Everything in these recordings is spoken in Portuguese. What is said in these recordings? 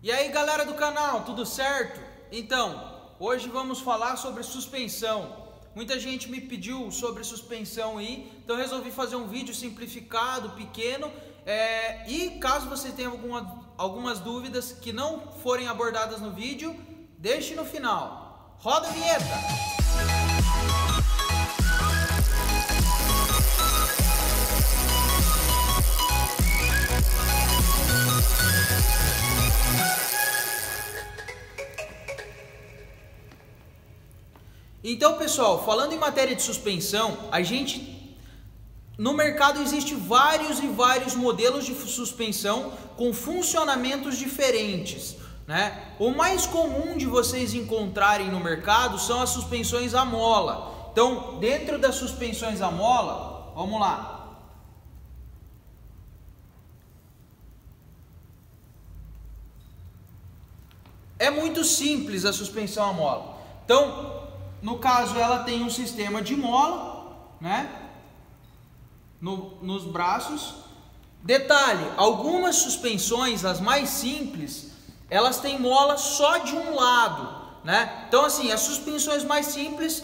E aí galera do canal, tudo certo? Então, hoje vamos falar sobre suspensão. Muita gente me pediu sobre suspensão aí, então eu resolvi fazer um vídeo simplificado, pequeno. E caso você tenha algumas dúvidas que não forem abordadas no vídeo, deixe no final. Roda a vinheta! Então pessoal, falando em matéria de suspensão, no mercado existe vários e vários modelos de suspensão com funcionamentos diferentes, né? O mais comum de vocês encontrarem no mercado são as suspensões à mola. Então, dentro das suspensões à mola, vamos lá. É muito simples a suspensão à mola. Então, no caso, ela tem um sistema de mola, né? Nos braços. Detalhe, algumas suspensões, as mais simples, elas têm mola só de um lado, né? Então assim, as suspensões mais simples,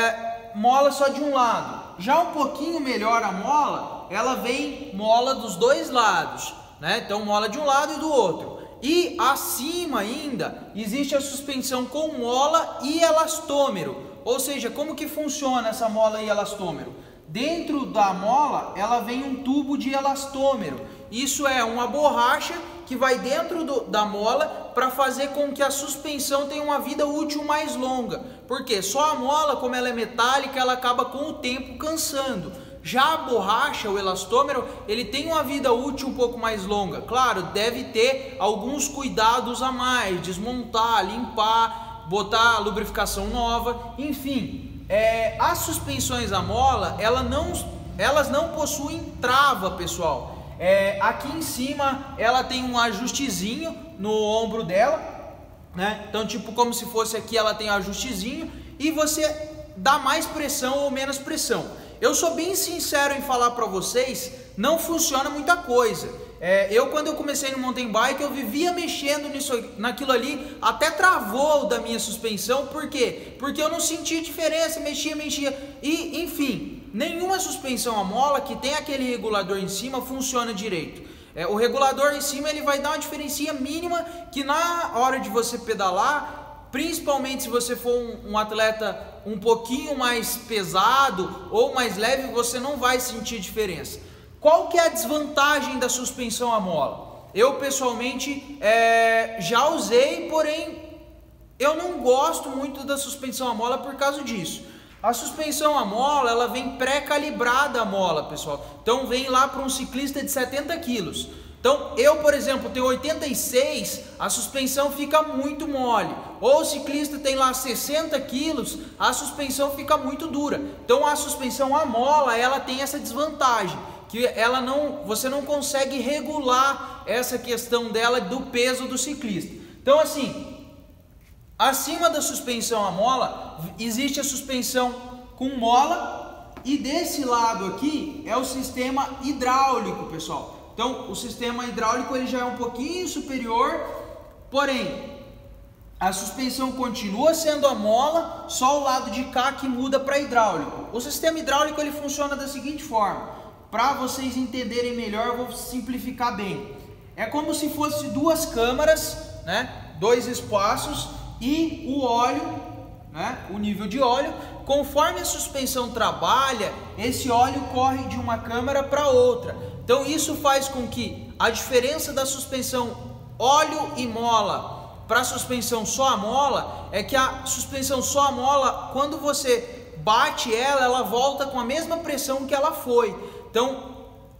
mola só de um lado. Já um pouquinho melhor a mola, ela vem mola dos dois lados, né? Então mola de um lado e do outro. E acima ainda, existe a suspensão com mola e elastômero. Ou seja, como que funciona essa mola e elastômero? Dentro da mola, ela vem um tubo de elastômero. Isso é uma borracha que vai dentro da mola para fazer com que a suspensão tenha uma vida útil mais longa. Porque só a mola, como ela é metálica, ela acaba com o tempo cansando. Já a borracha, o elastômero, ele tem uma vida útil um pouco mais longa. Claro, deve ter alguns cuidados a mais, desmontar, limpar, botar lubrificação nova, enfim. As suspensões à mola, elas não possuem trava, pessoal. Aqui em cima ela tem um ajustezinho no ombro dela, né? Então tipo como se fosse aqui, ela tem um ajustezinho e você dá mais pressão ou menos pressão. Eu sou bem sincero em falar para vocês, não funciona muita coisa. Quando eu comecei no mountain bike, eu vivia mexendo naquilo ali, até travou da minha suspensão. Por quê? Porque eu não sentia diferença, mexia. E, enfim, nenhuma suspensão à mola que tem aquele regulador em cima funciona direito. O regulador em cima ele vai dar uma diferença mínima que na hora de você pedalar, principalmente se você for um atleta um pouquinho mais pesado ou mais leve, você não vai sentir diferença. Qual que é a desvantagem da suspensão à mola? Eu pessoalmente já usei, porém eu não gosto muito da suspensão à mola por causa disso. A suspensão à mola, ela vem pré-calibrada a mola, pessoal. Então vem lá para um ciclista de 70 quilos. Então eu, por exemplo, tenho 86, a suspensão fica muito mole. Ou o ciclista tem lá 60 quilos, a suspensão fica muito dura. Então a suspensão à mola, ela tem essa desvantagem, que você não consegue regular essa questão dela do peso do ciclista. Então assim, acima da suspensão à mola, existe a suspensão com mola e desse lado aqui é o sistema hidráulico, pessoal. Então, o sistema hidráulico ele já é um pouquinho superior, porém, a suspensão continua sendo a mola, só o lado de cá que muda para hidráulico. O sistema hidráulico ele funciona da seguinte forma, para vocês entenderem melhor, eu vou simplificar bem. É como se fosse duas câmaras, né? Dois espaços e o óleo, né? O nível de óleo. Conforme a suspensão trabalha, esse óleo corre de uma câmara para outra. Então isso faz com que a diferença da suspensão óleo e mola para a suspensão só a mola é que a suspensão só a mola, quando você bate ela volta com a mesma pressão que ela foi. Então,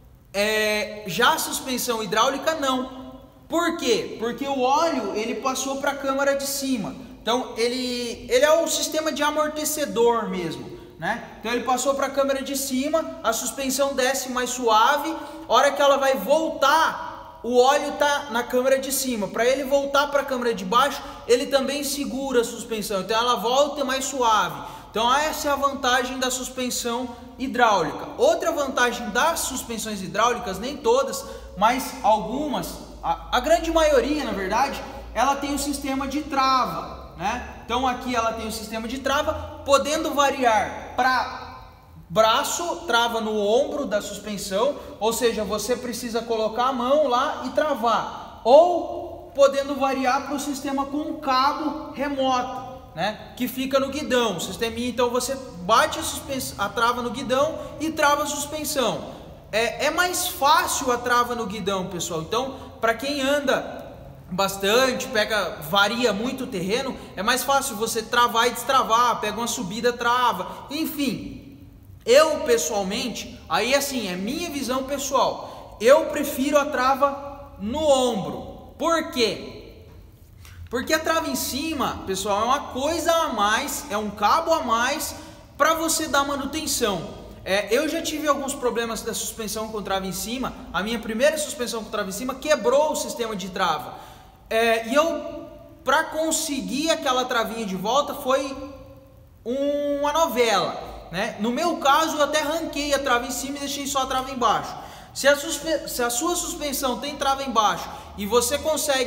já a suspensão hidráulica não. Por quê? Porque o óleo ele passou para a câmara de cima. Então ele é o sistema de amortecedor mesmo, né? Então ele passou para a câmara de cima, a suspensão desce mais suave. A hora que ela vai voltar, o óleo está na câmara de cima. Para ele voltar para a câmara de baixo, ele também segura a suspensão. Então ela volta mais suave. Então essa é a vantagem da suspensão hidráulica. Outra vantagem das suspensões hidráulicas, nem todas, mas algumas, a grande maioria na verdade, ela tem o sistema de trava, né? Então aqui ela tem o sistema de trava, podendo variar para braço, trava no ombro da suspensão, ou seja, você precisa colocar a mão lá e travar, ou podendo variar para o sistema com cabo remoto, né, que fica no guidão. O sisteminha, então você bate a trava no guidão e trava a suspensão. É mais fácil a trava no guidão, pessoal. Então, para quem anda bastante, varia muito o terreno, é mais fácil você travar e destravar, pega uma subida, trava, enfim. Eu pessoalmente, aí assim, é minha visão pessoal, eu prefiro a trava no ombro. Por quê? Porque a trava em cima, pessoal, é uma coisa a mais, é um cabo a mais para você dar manutenção. Eu já tive alguns problemas da suspensão com trava em cima. A minha primeira suspensão com trava em cima quebrou o sistema de trava. E eu, para conseguir aquela travinha de volta, foi uma novela, né? No meu caso, eu até arranquei a trava em cima e deixei só a trava embaixo. Se a sua suspensão tem trava embaixo e você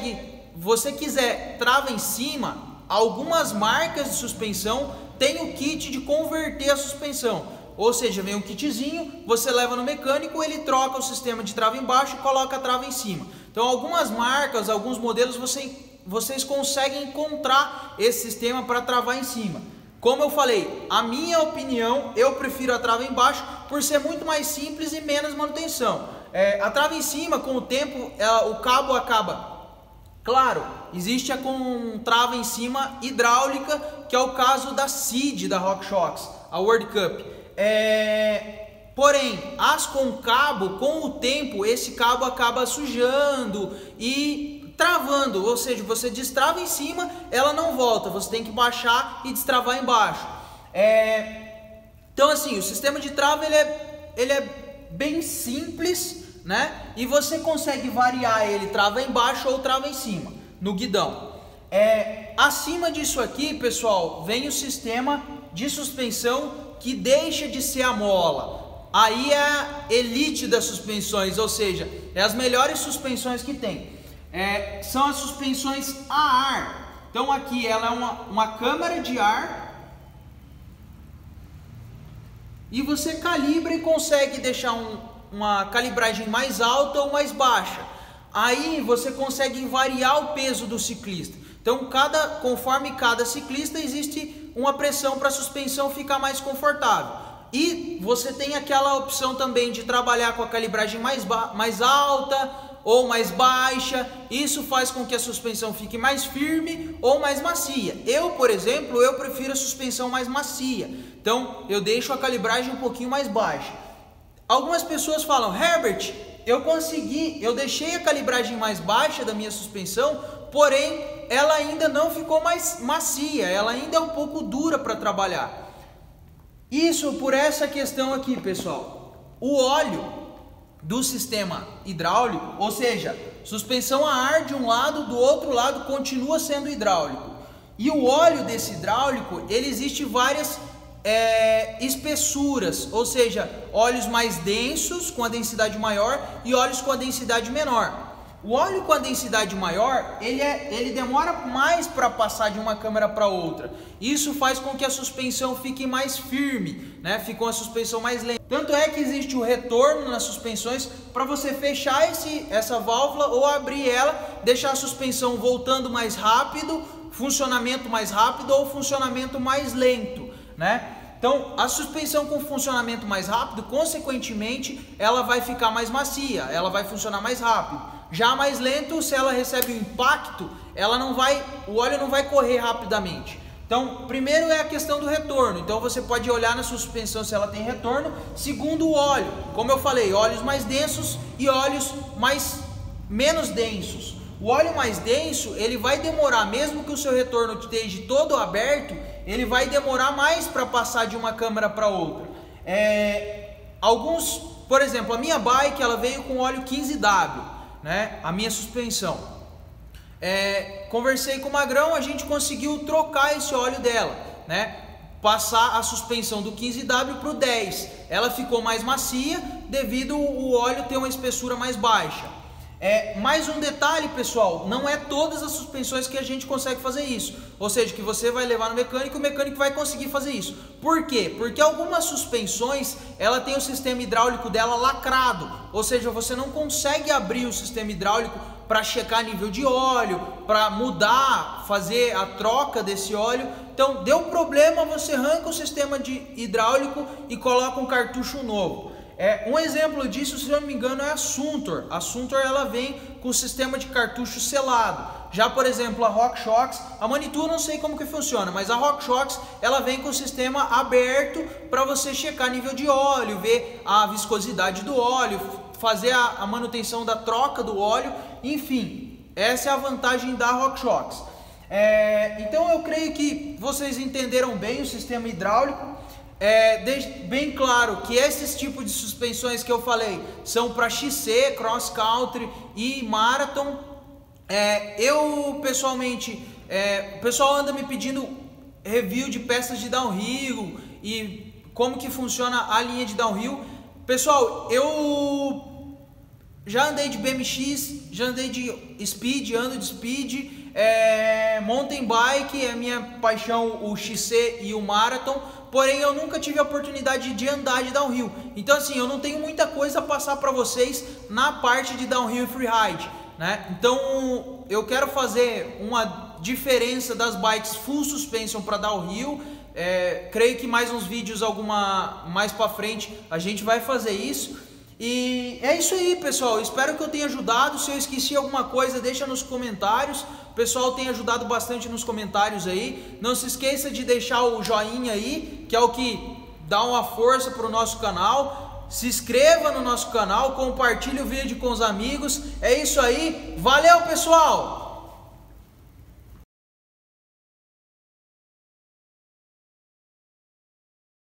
quiser trava em cima, algumas marcas de suspensão têm o kit de converter a suspensão. Ou seja, vem um kitzinho, você leva no mecânico, ele troca o sistema de trava embaixo e coloca a trava em cima. Então algumas marcas, alguns modelos vocês conseguem encontrar esse sistema para travar em cima. Como eu falei, a minha opinião, eu prefiro a trava embaixo por ser muito mais simples e menos manutenção. A trava em cima, com o tempo, o cabo acaba. Claro, existe a com trava em cima hidráulica, que é o caso da CID, da RockShox, a World Cup. Porém, as com cabo, com o tempo, esse cabo acaba sujando e travando, ou seja, você destrava em cima, ela não volta, você tem que baixar e destravar embaixo. Então assim, o sistema de trava ele é bem simples, né? E você consegue variar ele trava embaixo ou trava em cima, no guidão. Acima disso aqui, pessoal, vem o sistema de suspensão que deixa de ser a mola. Aí é a elite das suspensões, ou seja, é as melhores suspensões que tem. São as suspensões a ar. Então aqui ela é uma câmara de ar e você calibra e consegue deixar uma calibragem mais alta ou mais baixa. Aí você consegue variar o peso do ciclista. Então conforme cada ciclista existe uma pressão para a suspensão ficar mais confortável. E você tem aquela opção também de trabalhar com a calibragem mais alta ou mais baixa. Isso faz com que a suspensão fique mais firme ou mais macia. Eu, por exemplo, eu prefiro a suspensão mais macia. Então eu deixo a calibragem um pouquinho mais baixa. Algumas pessoas falam: Herbert, eu deixei a calibragem mais baixa da minha suspensão, porém ela ainda não ficou mais macia, ela ainda é um pouco dura para trabalhar. Isso por essa questão aqui, pessoal. O óleo do sistema hidráulico, ou seja, suspensão a ar de um lado, do outro lado continua sendo hidráulico. E o óleo desse hidráulico, ele existe várias espessuras, ou seja, óleos mais densos com a densidade maior e óleos com a densidade menor. O óleo com a densidade maior, ele demora mais para passar de uma câmara para outra. Isso faz com que a suspensão fique mais firme, né? Fica uma suspensão mais lenta. Tanto é que existe o retorno nas suspensões para você fechar essa válvula ou abrir ela, deixar a suspensão voltando mais rápido, funcionamento mais rápido ou funcionamento mais lento, né? Então, a suspensão com funcionamento mais rápido, consequentemente, ela vai ficar mais macia, ela vai funcionar mais rápido. Já mais lento, se ela recebe um impacto, o óleo não vai correr rapidamente. Então, primeiro é a questão do retorno. Então, você pode olhar na sua suspensão se ela tem retorno. Segundo, o óleo. Como eu falei, óleos mais densos e óleos menos densos. O óleo mais denso, ele vai demorar, mesmo que o seu retorno esteja todo aberto, ele vai demorar mais para passar de uma câmara para outra. Por exemplo, a minha bike, ela veio com óleo 15W, né? A minha suspensão. Conversei com o Magrão, a gente conseguiu trocar esse óleo dela, né? Passar a suspensão do 15W para o 10. Ela ficou mais macia devido o óleo ter uma espessura mais baixa. Mais um detalhe, pessoal, não é todas as suspensões que a gente consegue fazer isso. Ou seja, que você vai levar no mecânico e o mecânico vai conseguir fazer isso. Por quê? Porque algumas suspensões, ela tem o sistema hidráulico dela lacrado. Ou seja, você não consegue abrir o sistema hidráulico para checar nível de óleo, para mudar, fazer a troca desse óleo. Então, deu problema, você arranca o sistema hidráulico e coloca um cartucho novo. Um exemplo disso, se eu não me engano, é a Suntour. A Suntour, ela vem com o sistema de cartucho selado. Já, por exemplo, a RockShox, a Manitou não sei como que funciona, mas a RockShox, ela vem com o sistema aberto para você checar nível de óleo, ver a viscosidade do óleo, fazer a manutenção da troca do óleo, enfim, essa é a vantagem da RockShox. Então eu creio que vocês entenderam bem o sistema hidráulico. Deixe bem claro que esses tipos de suspensões que eu falei são para XC, Cross Country e Marathon. Eu pessoalmente, o pessoal anda me pedindo review de peças de downhill e como que funciona a linha de downhill. Pessoal, eu já andei de BMX, já andei de speed, ando de speed, mountain bike é minha paixão, o XC e o Marathon. Porém, eu nunca tive a oportunidade de andar de downhill. Então, assim, eu não tenho muita coisa a passar para vocês na parte de downhill e freeride, né? Então, eu quero fazer uma diferença das bikes full suspension para downhill. Creio que mais uns vídeos, mais para frente, a gente vai fazer isso. E é isso aí, pessoal. Espero que eu tenha ajudado. Se eu esqueci alguma coisa, deixa nos comentários. O pessoal tem ajudado bastante nos comentários aí. Não se esqueça de deixar o joinha aí, que é o que dá uma força para o nosso canal. Se inscreva no nosso canal, compartilhe o vídeo com os amigos. É isso aí. Valeu, pessoal!